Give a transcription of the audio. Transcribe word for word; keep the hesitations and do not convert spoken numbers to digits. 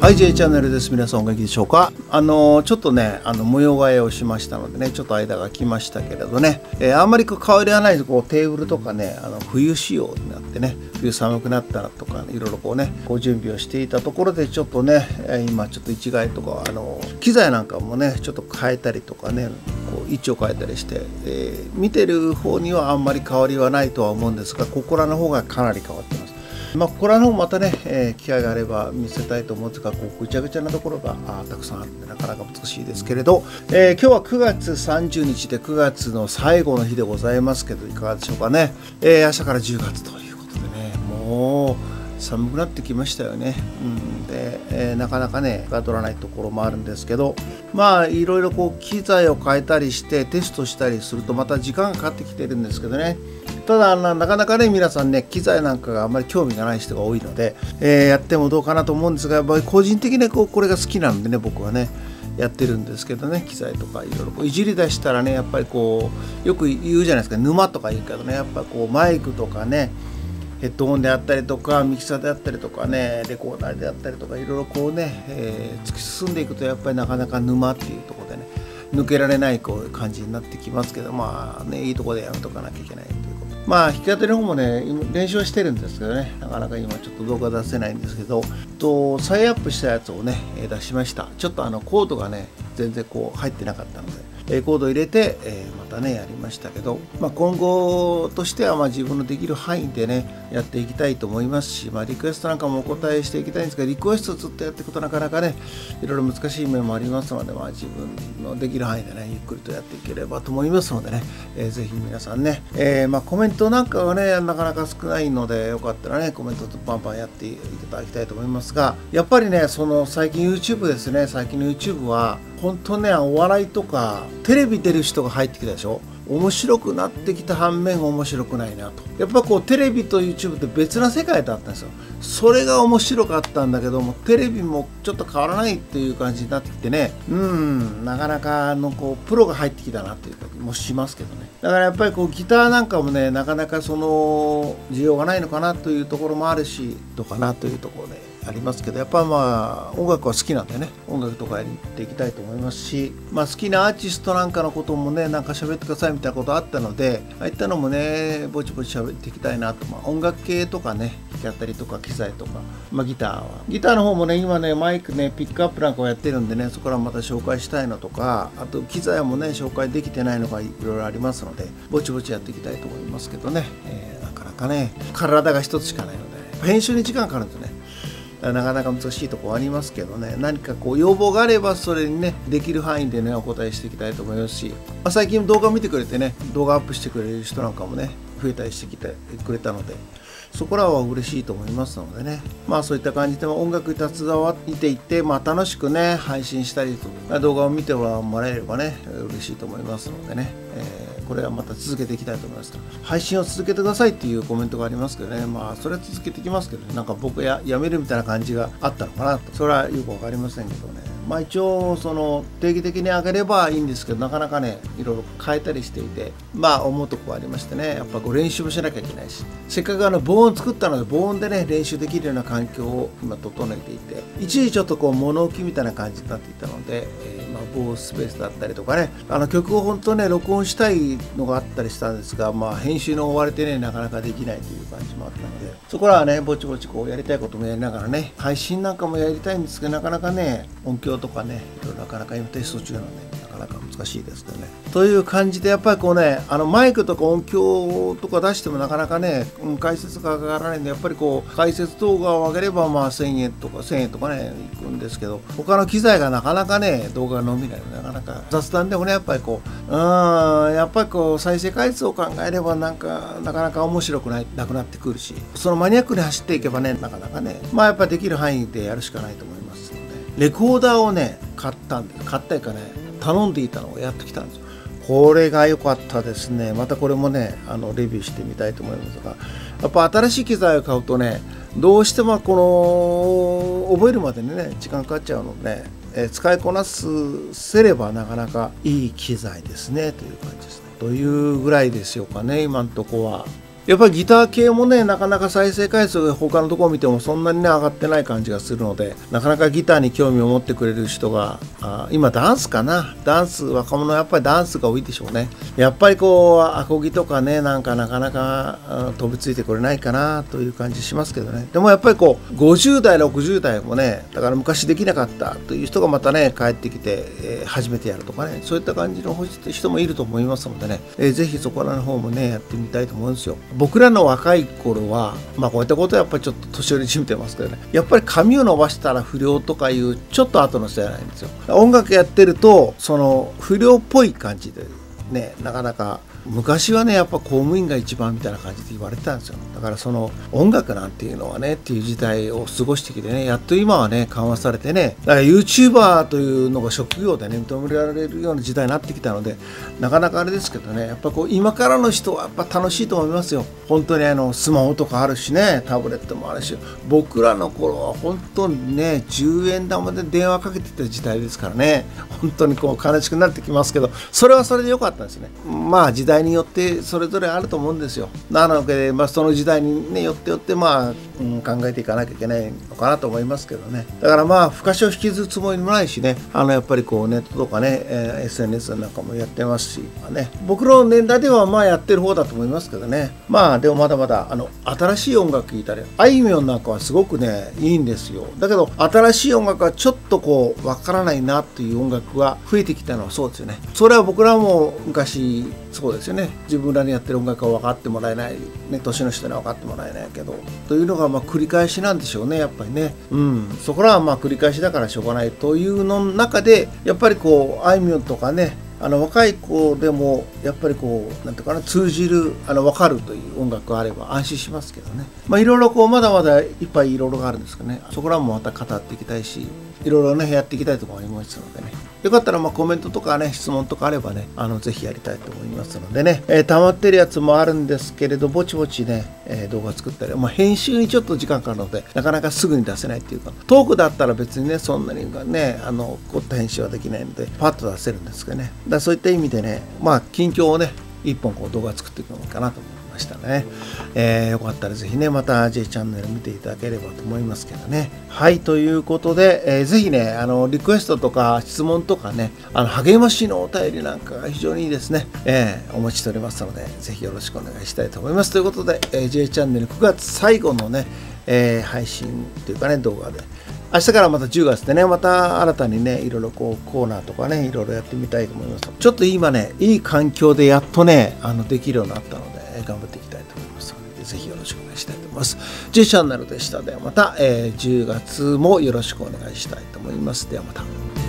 はい、J チャンネルです。皆さんお元気でしょうか。あのちょっとね、あの模様替えをしましたのでね、ちょっと間が空きましたけれどね、えー、あんまりこう変わりはないこうテーブルとかね、あの冬仕様になってね、冬寒くなったらとか、ね、いろいろこうね、こう準備をしていたところでちょっとね、今ちょっと一概とかあの機材なんかもね、ちょっと変えたりとかね、こう位置を変えたりして、えー、見てる方にはあんまり変わりはないとは思うんですが、ここらの方がかなり変わってます。まあ、ここらの方またね、えー、機会があれば見せたいと思うんですが、こうぐちゃぐちゃなところがあたくさんあってなかなか難しいですけれど、えー、今日はくがつさんじゅうにちでくがつの最後の日でございますけど、いかがでしょうかね。えー、朝からじゅうがつということでね、もう寒くなってきましたよね。うん、で、えー、なかなかねが取らないところもあるんですけど、まあいろいろこう機材を変えたりしてテストしたりするとまた時間がかかってきてるんですけどね。ただなかなかね皆さんね機材なんかがあんまり興味がない人が多いので、えー、やってもどうかなと思うんですが、やっぱり個人的にこうこれが好きなんでね、僕はねやってるんですけどね、機材とかいろいろこういじり出したらね、やっぱりこうよく言うじゃないですか、沼とか言うけどね、やっぱこうマイクとかねヘッドホンであったりとかミキサーであったりとかねレコーダーであったりとかいろいろこうね、えー、突き進んでいくとやっぱりなかなか沼っていうところでね抜けられないこう感じになってきますけど、まあねいいところでやめとかなきゃいけないということ。まあ弾き語りの方もね練習はしてるんですけどね、なかなか今ちょっと動画出せないんですけど、と再アップしたやつをね出しました。ちょっとあのコードがね全然こう入ってなかったのでコードを入れて、えー、またねやりましたけど、まあ、今後としてはまあ自分のできる範囲でねやっていきたいと思いますし、まあ、リクエストなんかもお答えしていきたいんですが、リクエストをずっとやっていくとなかなかねいろいろ難しい面もありますので、まあ、自分のできる範囲でねゆっくりとやっていければと思いますのでね、えー、ぜひ皆さんね、えー、まあコメントなんかはねなかなか少ないのでよかったらねコメントとバンバンやっていただきたいと思いますが、やっぱりねその最近 YouTube ですね、最近の YouTube は本当ねお笑いとかテレビ出る人が入ってきたでしょ。面白くなってきた反面面白くないなと、やっぱこうテレビと YouTube って別な世界だったんですよ。それが面白かったんだけども、テレビもちょっと変わらないっていう感じになってきてね、うんなかなかのこうプロが入ってきたなっていう感じもしますけどね。だからやっぱりこうギターなんかもねなかなかその需要がないのかなというところもあるし、どうかなというところでありますけど、やっぱまあ音楽は好きなんでね音楽とかやっていきたいと思いますし、まあ、好きなアーティストなんかのこともねなんか喋ってくださいみたいなことあったので、ああいったのもねぼちぼち喋っていきたいなと、まあ、音楽系とかね弾き語りとか機材とか、まあ、ギターはギターの方もね今ねマイクねピックアップなんかをやってるんでね、そこからまた紹介したいのとか、あと機材もね紹介できてないのがいろいろありますのでぼちぼちやっていきたいと思いますけどね、えー、なかなかね体が一つしかないので編集に時間かかるんですよね。なかなか難しいところありますけどね、何かこう要望があればそれにねできる範囲でねお答えしていきたいと思いますし、まあ、最近動画を見てくれてね動画アップしてくれる人なんかもね増えたりしてきてくれたので、そこらは嬉しいと思いますのでね、まあそういった感じで音楽に携わっていって、まあ、楽しくね配信したりとか動画を見てもらえればね嬉しいと思いますのでね、えー、これはまた続けていきたいと思います。配信を続けてくださいっていうコメントがありますけどね、まあそれは続けていきますけど、ね、なんか僕ややめるみたいな感じがあったのかなと、それはよく分かりませんけどね、まあ一応その定期的に上げればいいんですけど、なかなかねいろいろ変えたりしていて、まあ思うとこありましてね、やっぱこう練習もしなきゃいけないし、せっかくあの防音作ったので防音でね練習できるような環境を今整えていて、一時ちょっとこう物置みたいな感じになっていたので、えー、まあ防音スペースだったりとかね、あの曲を本当ね録音したいのがあったりしたんですが、まあ編集に追われてねなかなかできないという感じもあったので、そこらはねぼちぼちこうやりたいこともやりながらね、配信なんかもやりたいんですけど、なかなかね音響とかねいろいろなかなか今テスト中なのでなかなか難しいですけどね。という感じでやっぱりこうねあのマイクとか音響とか出してもなかなかね、うん、解説がかからないんで、やっぱりこう解説動画を上げればまあせんえんとかせんえんとかねいくんですけど、他の機材がなかなかね動画が伸びないので、なかなか雑談でもねやっぱりこううんやっぱりこう再生回数を考えればなんかなかなか面白くないなくなってくるし、そのマニアックに走っていけばねなかなかねまあやっぱりできる範囲でやるしかないと思いますので、レコーダーをね買ったんです。買ったりかね頼んでいたのをやってきたんですよ。これが良かったですね。またこれもねあのレビューしてみたいと思いますが、やっぱ新しい機材を買うとねどうしてもこの覚えるまでにね時間かかっちゃうので、え使いこなすせればなかなかいい機材ですねという感じですね。というぐらいでしょうかね今のとこは。 やっぱりギター系もね、なかなか再生回数が他のところを見てもそんなにね上がってない感じがするので、なかなかギターに興味を持ってくれる人が、あ今ダンスかな、ダンス、若者はやっぱりダンスが多いでしょうね。やっぱりこうアコギとかね、なんかなかなか飛びついてこれないかなという感じしますけどね。でもやっぱりこうごじゅう代ろくじゅう代もね、だから昔できなかったという人がまたね帰ってきて、えー、初めてやるとかね、そういった感じの人もいると思いますのでね、えー、ぜひそこらの方もねやってみたいと思うんですよ。僕らの若い頃はまあこういったことはやっぱりちょっと年寄りじみてますけどね、やっぱり髪を伸ばしたら不良とかいうちょっと後の世代なんですよ。音楽やってるとその不良っぽい感じでね、なかなか昔はねやっぱ公務員が一番みたいな感じで言われてたんですよ。だからその音楽なんていうのはねっていう時代を過ごしてきてね、やっと今はね緩和されてね、だから YouTuber というのが職業でね認められるような時代になってきたので、なかなかあれですけどね、やっぱこう今からの人はやっぱ楽しいと思いますよ。本当にあのスマホとかあるしね、タブレットもあるし、僕らの頃は本当にねじゅうえん玉で電話かけてた時代ですからね、本当にこう悲しくなってきますけど、それはそれで良かったんですね。まあ時代によってそれぞれあると思うんですよ。なので、まあ、その時代に、ね、よってよって、まあうん、考えていかなきゃいけないのかなと思いますけどね。だからまあ不可を引きずるつもりもないしね、あのやっぱりこうネットとかね、えー、エスエヌエス なんかもやってますし、まあね、僕の年代ではまあやってる方だと思いますけどね。まあでもまだまだあの新しい音楽聴いたり、あいみょんなんかはすごくねいいんですよ。だけど新しい音楽はちょっとこうわからないなっていう音楽が増えてきたのはそうですよね。それは僕らも昔そうですよね。自分らにやってる音楽は分かってもらえない、ね、年の人には分かってもらえないけどというのがまあ繰り返しなんでしょうね、やっぱりね。うん、そこらはまあ繰り返しだからしょうがないというの中で、やっぱりこうあいみょんとかね、あの若い子でもやっぱりこうなんていうかな、通じるあの分かるという音楽があれば安心しますけどね。まあいろいろこうまだまだいっぱいいろいろがあるんですけどね、そこらもまた語っていきたいし、いろいろねやっていきたいと思いますのでね、よかったらまあコメントとかね質問とかあればね、あのぜひやりたいと思いますのでね、えー、溜まってるやつもあるんですけれど、ぼちぼちね、えー、動画作ったり、まあ、編集にちょっと時間かかるのでなかなかすぐに出せないっていうか、トークだったら別にねそんなにねあの凝った編集はできないのでパッと出せるんですけどね。だからそういった意味でね、まあ近況をね一本こう動画作っていくのかなと思いましたね。えー、よかったらぜひねまた J チャンネル見ていただければと思いますけどね。はい、ということで、えー、ぜひねあのリクエストとか質問とかね、あの励ましのお便りなんかが非常にいいですね、えー、お待ちしておりますのでぜひよろしくお願いしたいと思います。ということで、えー、J チャンネルくがつ最後のね、えー、配信というかね動画で、明日からまたじゅうがつでね、また新たにね、いろいろこうコーナーとかね、いろいろやってみたいと思います。ちょっと今ね、いい環境でやっとね、あのできるようになったので、頑張っていきたいと思いますので、ぜひよろしくお願いしたいと思います。J チャンネルでした。ではまた、えー、じゅうがつもよろしくお願いしたいと思います。ではまた。